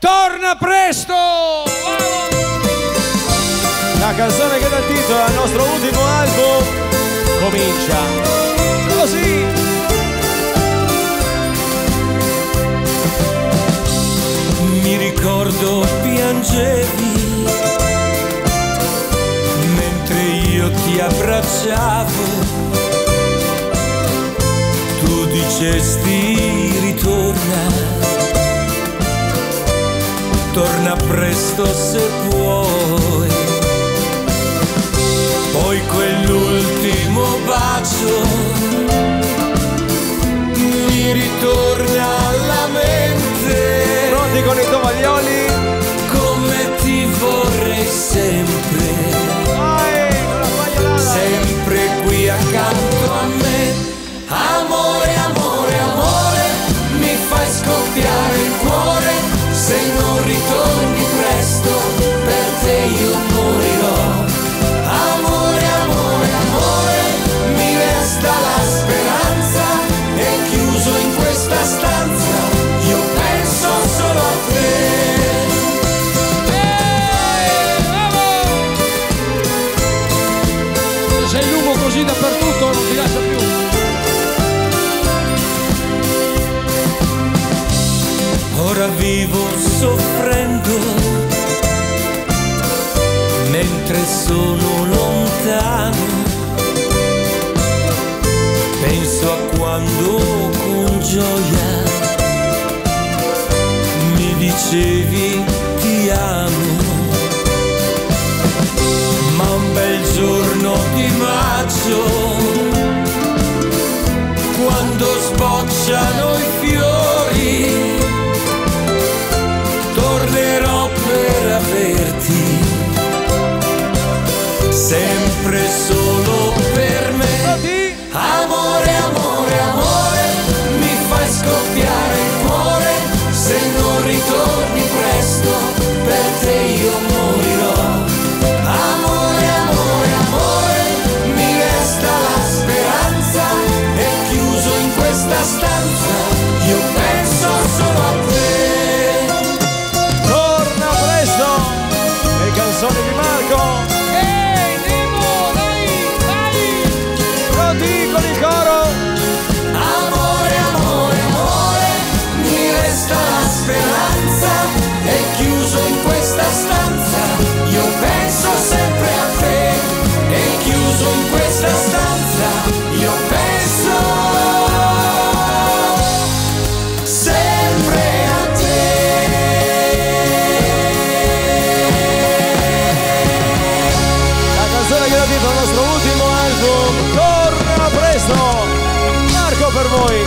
Torna presto! La canzone che dà il titolo al nostro ultimo album comincia così. Mi ricordo piangevi mentre io ti abbracciavo, tu dicesti ritorna, torna presto se puoi. Poi quell'ultimo bacio mi ritorna alla mente. Pronti con i tovaglioli? Come ti vorrei sempre, sempre qui accanto a me. Amore, amore, amore, mi fai scoppiare il cuore. Se non ritorni presto, per te io morirò. Amore, amore, amore, mi resta la speranza. E chiuso in questa stanza, io penso solo a te. Sei lungo così dappertutto, non ti lascia più. Ora vivo soffrendo mentre sono lontano. Penso a quando con gioia mi dicevi ti amo. Ma un bel giorno di maggio, quando sbocciano i fiori, tornerò per averti, sempre solo per me. Amore, amore, amore, mi fai scoppiare il cuore. Se non ritorni presto, per te io morirò. Amore, amore, amore, mi resta la speranza. E chiuso in questa stanza, io penso solo a te. Torna presto! Le canzoni di Marco! Ehi, Nemo, dai, dai! Pronti con il coro? Amore, amore, amore, mi resta la speranza. E chiuso in questa stanza, io penso sempre a te. E chiuso in questa stanza, io penso sempre a te. La canzone che dà titolo al nostro ultimo album, Torna presto! Marco per voi!